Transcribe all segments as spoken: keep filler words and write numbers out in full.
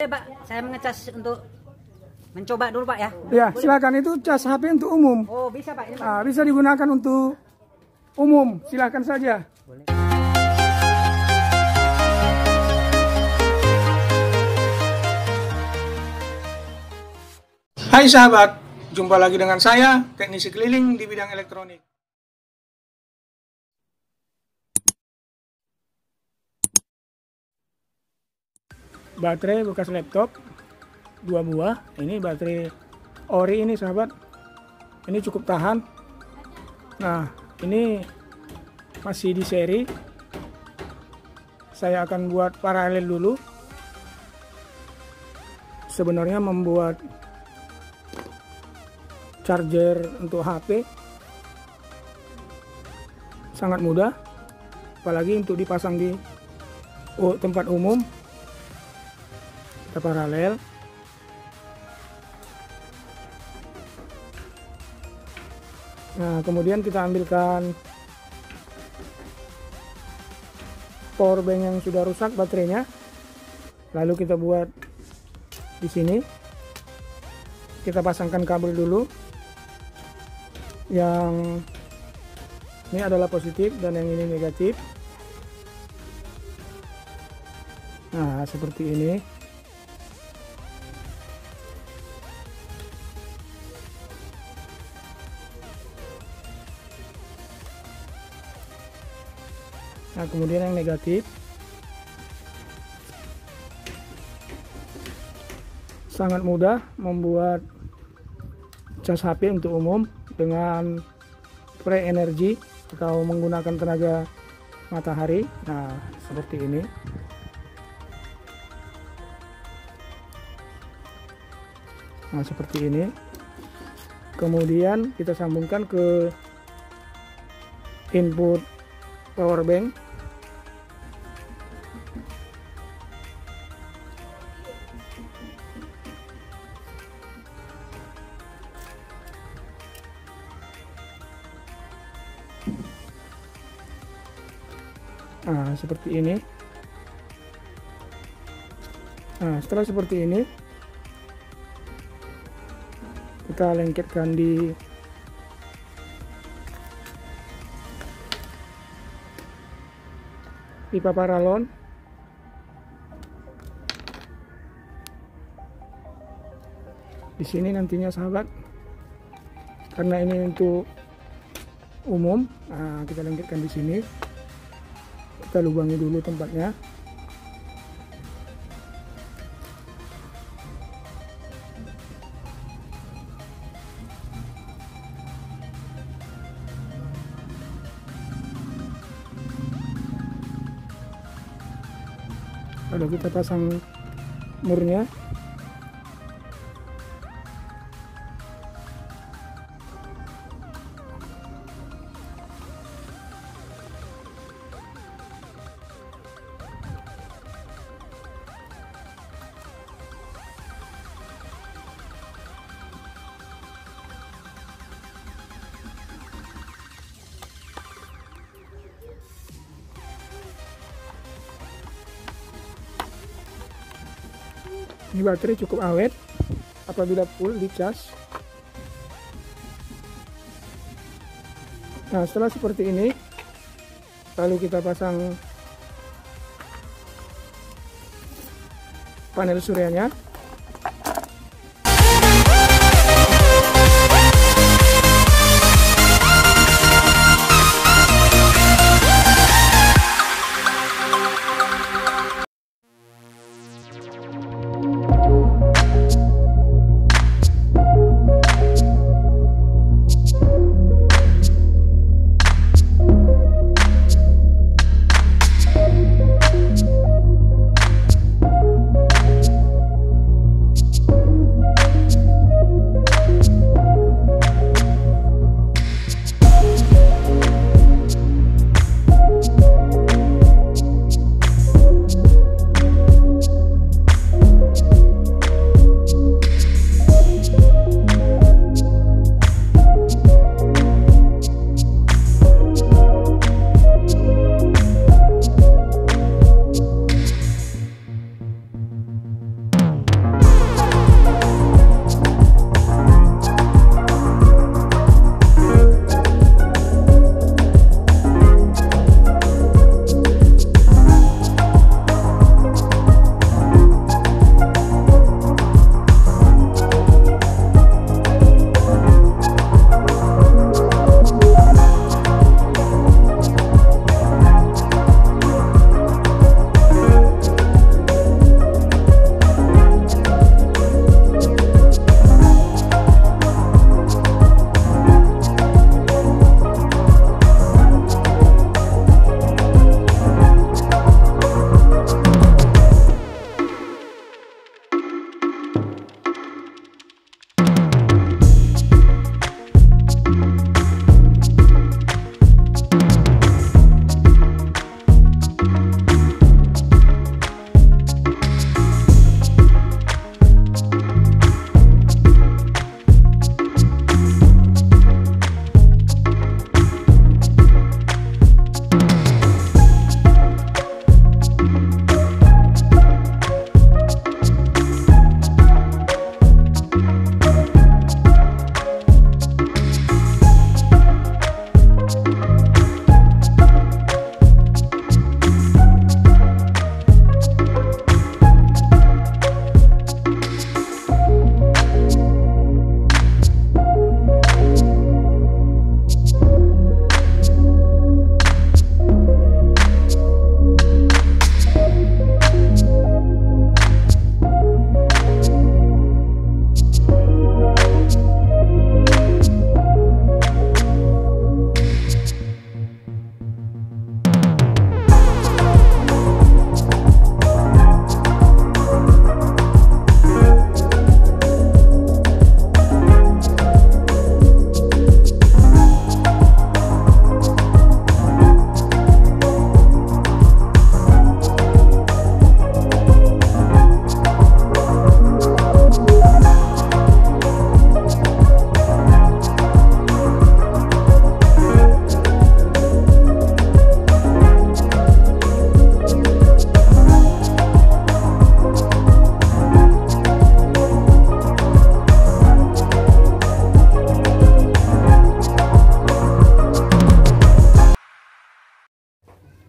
Pak, saya mengecas untuk mencoba dulu Pak ya. Ya, silakan, itu cas H P untuk umum. Oh, bisa Pak. Ini, Pak. Nah, bisa digunakan untuk umum, silakan saja. Boleh. Hai sahabat, jumpa lagi dengan saya, teknisi keliling di bidang elektronik. Baterai bekas laptop dua buah. Ini baterai ori ini sahabat. Ini cukup tahan. Nah, ini masih di seri. Saya akan buat paralel dulu. Sebenarnya membuat charger untuk H P sangat mudah, apalagi untuk dipasang di tempat umum. Kita paralel. Nah, kemudian kita ambilkan power bank yang sudah rusak baterainya, lalu kita buat di sini. Kita pasangkan kabel dulu. Yang ini adalah positif dan yang ini negatif. Nah, seperti ini. Nah, kemudian yang negatif. Sangat mudah membuat cas H P untuk umum dengan pre energi atau menggunakan tenaga matahari. Nah, seperti ini. Nah, seperti ini. Kemudian kita sambungkan ke input power bank. Nah, seperti ini. Nah, setelah seperti ini, kita lengketkan di pipa paralon. Di sini nantinya sahabat, karena ini untuk umum, nah, kita lengketkan di sini. Kita lubangi dulu tempatnya. Lalu kita pasang murnya. Ini baterai cukup awet apabila full dicas. Nah, setelah seperti ini, lalu kita pasang panel suryanya.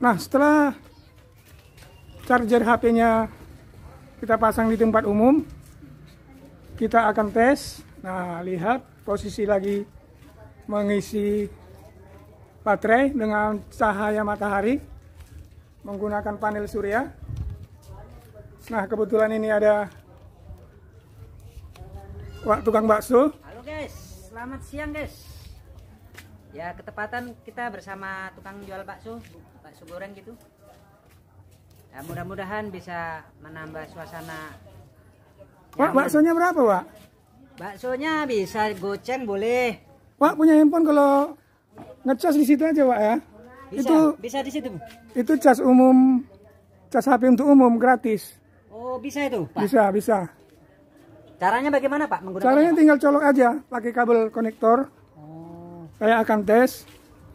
Nah, setelah charger H P-nya kita pasang di tempat umum, kita akan tes. Nah, lihat posisi lagi mengisi baterai dengan cahaya matahari menggunakan panel surya. Nah, kebetulan ini ada Wak tukang bakso. Halo guys, selamat siang guys. Ya, ketepatan kita bersama tukang jual bakso, bakso goreng gitu. Ya, mudah-mudahan bisa menambah suasana. Wak, baksonya berapa, Wak? Baksonya bisa goceng boleh. Wak punya handphone, kalau ngecas di situ aja, Wak ya. Bisa, itu bisa di situ. Itu cas umum, cas H P untuk umum gratis. Oh, bisa itu, Pak? Bisa, bisa. Caranya bagaimana, Pak? Menggunakannya, Caranya Pak? tinggal colok aja pakai kabel konektor. Oh. Saya akan tes.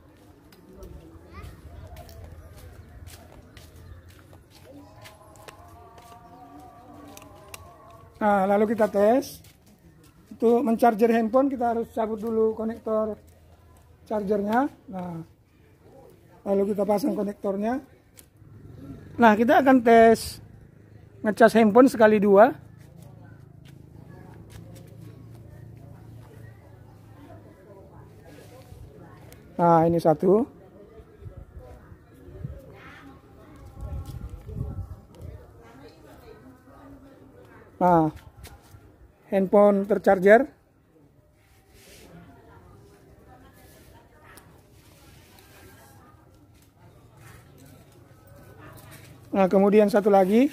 Nah, lalu kita tes. Untuk mencharger handphone kita harus cabut dulu konektor chargernya. Nah, lalu kita pasang konektornya. Nah, kita akan tes ngecas handphone sekali dua. Nah, ini satu. Nah, handphone tercharger. Nah, kemudian satu lagi.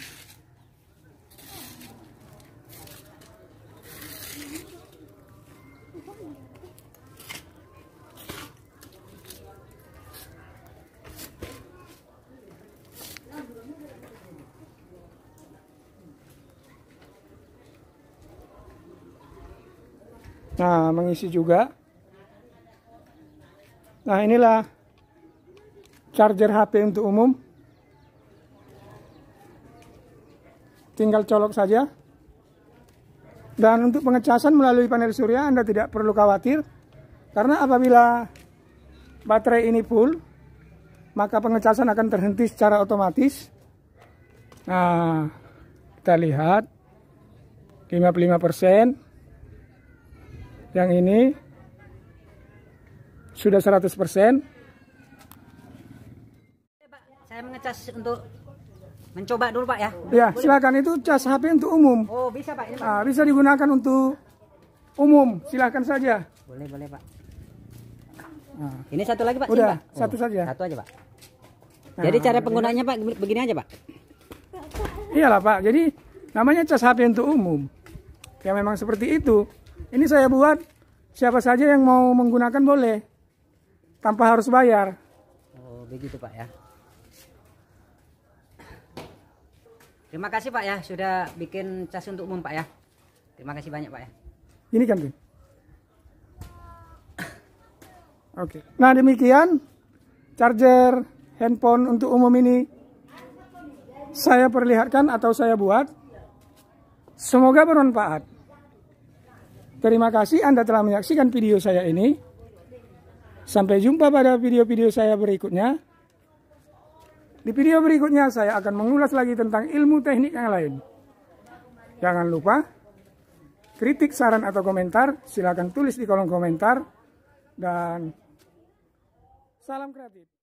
Nah, mengisi juga. Nah, inilah charger H P untuk umum. Tinggal colok saja. Dan untuk pengecasan melalui panel surya Anda tidak perlu khawatir. Karena apabila baterai ini full, maka pengecasan akan terhenti secara otomatis. Nah, kita lihat lima puluh lima persen. Yang ini sudah seratus persen. Saya mengecas untuk mencoba dulu, Pak ya. Ya, silakan, itu cas H P untuk umum. Oh, bisa, Pak. Ini, Pak. Nah, bisa digunakan untuk umum. Silakan saja. Boleh, boleh, Pak. Nah, ini satu lagi, Pak. udah, Sini, Pak. satu Oh, saja. Satu aja, Pak. Nah, jadi cara penggunaannya, Pak, begini aja, Pak. Iyalah, Pak. Jadi namanya cas H P untuk umum. Ya memang seperti itu. Ini saya buat, siapa saja yang mau menggunakan boleh, tanpa harus bayar. Oh, begitu, Pak ya. Terima kasih, Pak ya, sudah bikin cas untuk umum, Pak ya. Terima kasih banyak, Pak ya. Ini kan, Tim. Oke. Nah, demikian charger handphone untuk umum ini saya perlihatkan atau saya buat. Semoga bermanfaat. Terima kasih Anda telah menyaksikan video saya ini. Sampai jumpa pada video-video saya berikutnya. Di video berikutnya saya akan mengulas lagi tentang ilmu teknik yang lain. Jangan lupa, kritik, saran, atau komentar silakan tulis di kolom komentar. Dan salam kreatif.